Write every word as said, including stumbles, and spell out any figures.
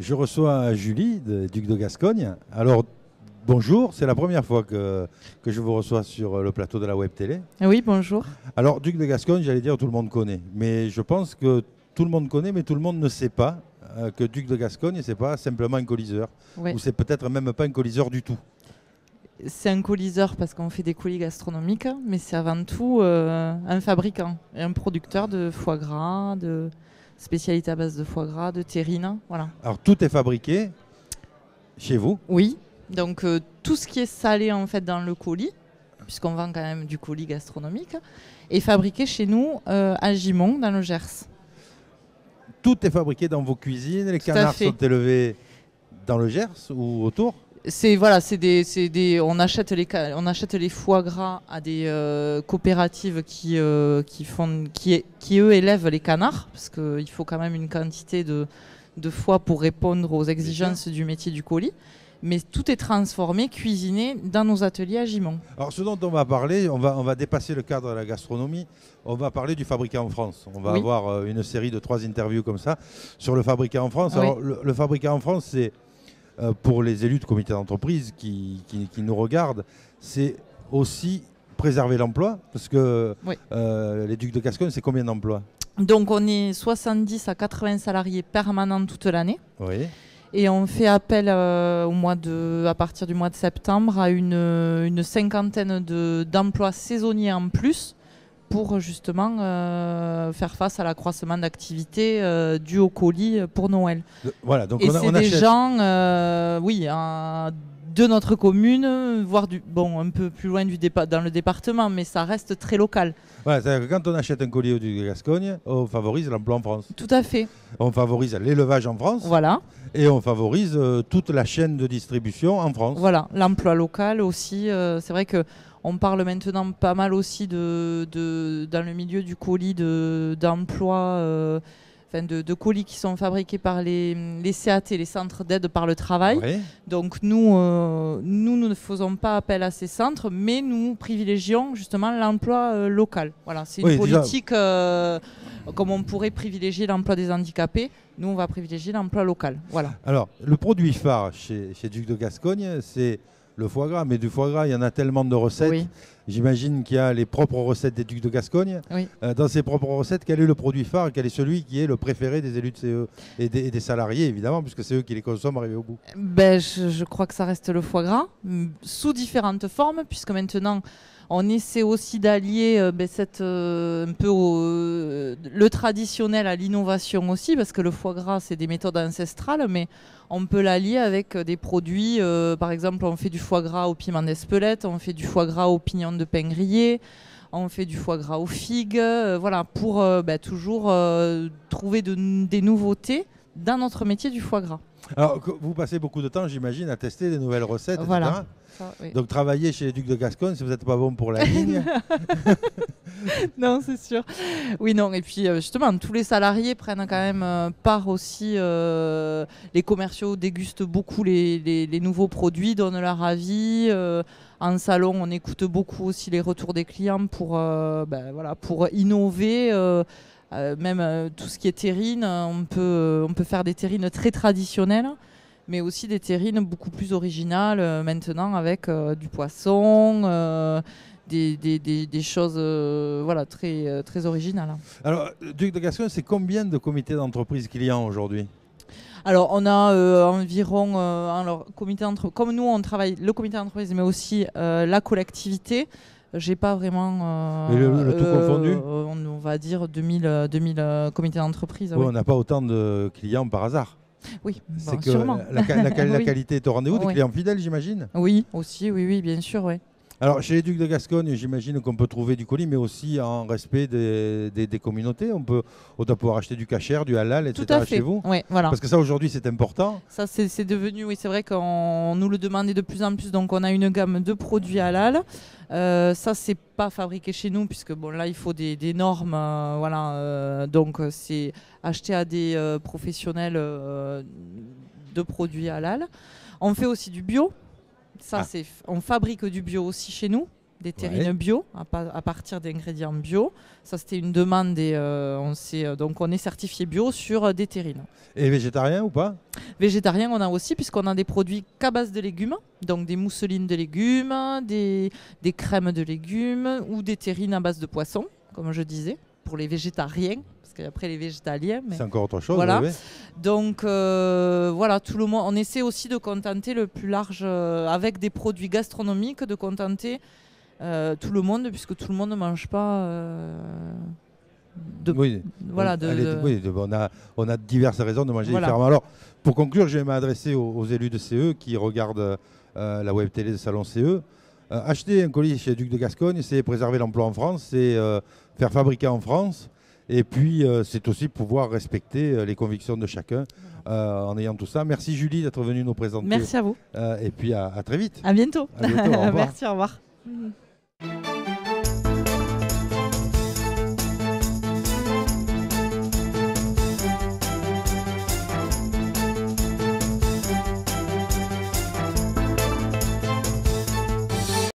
Je reçois Julie, de Duc de Gascogne. Alors, bonjour, c'est la première fois que, que je vous reçois sur le plateau de la web télé. Oui, bonjour. Alors, Duc de Gascogne, j'allais dire tout le monde connaît. Mais je pense que tout le monde connaît, mais tout le monde ne sait pas euh, que Duc de Gascogne, c'est pas simplement un coliseur. Ouais. Ou c'est peut-être même pas un coliseur du tout. C'est un coliseur parce qu'on fait des colis gastronomiques, mais c'est avant tout euh, un fabricant et un producteur de foie gras, de spécialités à base de foie gras, de terrine. Voilà. Alors, tout est fabriqué chez vous. Oui, donc euh, tout ce qui est salé en fait dans le colis, puisqu'on vend quand même du colis gastronomique, est fabriqué chez nous euh, à Gimont, dans le Gers. Tout est fabriqué dans vos cuisines. Les Tout à canards fait. sont élevés dans le Gers ou autour. C'est voilà, c'est des, c'est des, on achète les, ca- on achète les foie gras à des euh, coopératives qui, euh, qui font, qui, qui eux élèvent les canards, parce qu'il faut quand même une quantité de, de foie pour répondre aux exigences du métier du colis. Mais tout est transformé, cuisiné dans nos ateliers à Gimont. Alors, ce dont on va parler, on va, on va dépasser le cadre de la gastronomie. On va parler du fabricant en France. On va Oui. avoir euh, une série de trois interviews comme ça sur le fabricant en France. Oui. Alors, le, le fabricant en France, c'est euh, pour les élus de comité d'entreprise qui, qui, qui nous regardent, c'est aussi préserver l'emploi. Parce que Oui. euh, les Ducs de Gascogne, c'est combien d'emplois? Donc on est soixante-dix à quatre-vingts salariés permanents toute l'année. Oui. Et on fait appel euh, au mois de, à partir du mois de septembre à une, une cinquantaine de, d'emplois saisonniers en plus pour justement euh, faire face à l'accroissement d'activité euh, dû au colis pour Noël. Le- voilà, donc Et on, a- c'est on des achète. gens, euh, oui, hein, de notre commune, voire du, bon, un peu plus loin du dépa- dans le département, mais ça reste très local. Voilà, c'est-à-dire que quand on achète un colis au Duc de Gascogne, on favorise l'emploi en France. Tout à fait. On favorise l'élevage en France. Voilà. Et on favorise euh, toute la chaîne de distribution en France. Voilà, l'emploi local aussi. euh, c'est vrai que on parle maintenant pas mal aussi de, de dans le milieu du colis de d'emplois, euh, enfin de, de colis qui sont fabriqués par les, les C A T, les centres d'aide par le travail. Ouais. Donc nous, euh, nous, nous ne faisons pas appel à ces centres, mais nous privilégions justement l'emploi euh, local. Voilà, c'est une Oui, déjà- politique euh, comme on pourrait privilégier l'emploi des handicapés. Nous, on va privilégier l'emploi local. Voilà. Alors, le produit phare chez, chez Duc de Gascogne, c'est le foie gras. Mais du foie gras, il y en a tellement de recettes. Oui. J'imagine qu'il y a les propres recettes des Ducs de Gascogne. Oui. Euh, dans ces propres recettes, quel est le produit phare? Quel est celui qui est le préféré des élus de C E et des, et des salariés, évidemment, puisque c'est eux qui les consomment arrivés au bout? Ben, je, je crois que ça reste le foie gras, m- sous différentes formes, puisque maintenant on essaie aussi d'allier euh, ben, cette, euh, un peu au- euh, le traditionnel à l'innovation aussi, parce que le foie gras c'est des méthodes ancestrales, mais on peut l'allier avec euh, des produits, euh, par exemple on fait du foie gras au piment d'Espelette, on fait du foie gras au pignon de pain grillé, on fait du foie gras aux figues, euh, voilà, pour euh, ben, toujours euh, trouver de- des nouveautés dans notre métier du foie gras. Alors, que- vous passez beaucoup de temps, j'imagine, à tester des nouvelles recettes, Voilà. et cetera. Ça, oui. Donc, travailler chez les Ducs de Gascogne, si vous n'êtes pas bon pour la ligne. Non, c'est sûr. Oui, non. Et puis, euh, justement, tous les salariés prennent quand même euh, part aussi. euh, les commerciaux dégustent beaucoup les, les- les nouveaux produits, donnent leur avis. euh, en salon, on écoute beaucoup aussi les retours des clients pour, euh, ben, voilà, pour innover. euh, euh, même euh, tout ce qui est terrine, on peut, euh, on peut faire des terrines très traditionnelles, mais aussi des terrines beaucoup plus originales euh, maintenant avec euh, du poisson. euh, Des, des- des- des choses euh, voilà, très, euh, très originales. Alors, Duc de Gascogne, c'est combien de comités d'entreprise clients aujourd'hui? Alors, on a euh, environ, euh, alors, comité entre... comme nous, on travaille le comité d'entreprise, mais aussi euh, la collectivité. J'ai pas vraiment. euh, Et le- le tout confondu euh, on, on va dire deux mille, euh, deux mille euh, comités d'entreprise. Oui, oui. on n'a pas autant de clients par hasard. Oui, C'est bon, que sûrement. la, la- la- la Oui. qualité est au rendez-vous, des Oui. clients fidèles, j'imagine. Oui, aussi, oui, oui, bien sûr, oui. Alors, chez les Ducs de Gascogne, j'imagine qu'on peut trouver du colis, mais aussi en respect des, des- des communautés. On peut, on doit pouvoir acheter du kasher, du halal, et Tout cetera à fait. chez vous. Oui, voilà. Parce que ça, aujourd'hui, c'est important. Ça, c'est c'est devenu, oui, c'est vrai qu'on nous le demandait de plus en plus. Donc, on a une gamme de produits halal. Euh, ça, c'est pas fabriqué chez nous, puisque bon, là, il faut des, des normes. euh, voilà, euh, donc, euh, c'est acheté à des euh, professionnels euh, de produits halal. On fait aussi du bio. Ça, Ah. c'est, on fabrique du bio aussi chez nous, des terrines Ouais. bio à, pa- à partir d'ingrédients bio. Ça, c'était une demande et euh, on, s'est- donc on est certifié bio sur euh, des terrines. Et végétarien ou pas? Végétarien, on a aussi, puisqu'on a des produits qu'à base de légumes, donc des mousselines de légumes, des, des crèmes de légumes ou des terrines à base de poisson, comme je disais, pour les végétariens. Parce qu'après les végétaliens. Mais... C'est encore autre chose. Voilà. Oui, oui. Donc euh, voilà, tout le monde. On essaie aussi de contenter le plus large euh, avec des produits gastronomiques, de contenter euh, tout le monde, puisque tout le monde ne mange pas. Euh, de, oui. Voilà. De, Allez, de... Oui, de, on, a, on a diverses raisons de manger Voilà. différemment. Alors, pour conclure, je vais m'adresser aux, aux élus de C E qui regardent euh, la web télé de Salon C E. Euh, acheter un colis chez Duc de Gascogne, c'est préserver l'emploi en France, c'est euh, faire fabriquer en France. Et puis, euh, c'est aussi pouvoir respecter euh, les convictions de chacun euh, en ayant tout ça. Merci Julie d'être venue nous présenter. Merci à vous. Euh, et puis, à, à très vite. À bientôt. À bientôt, au revoir. Merci, au revoir.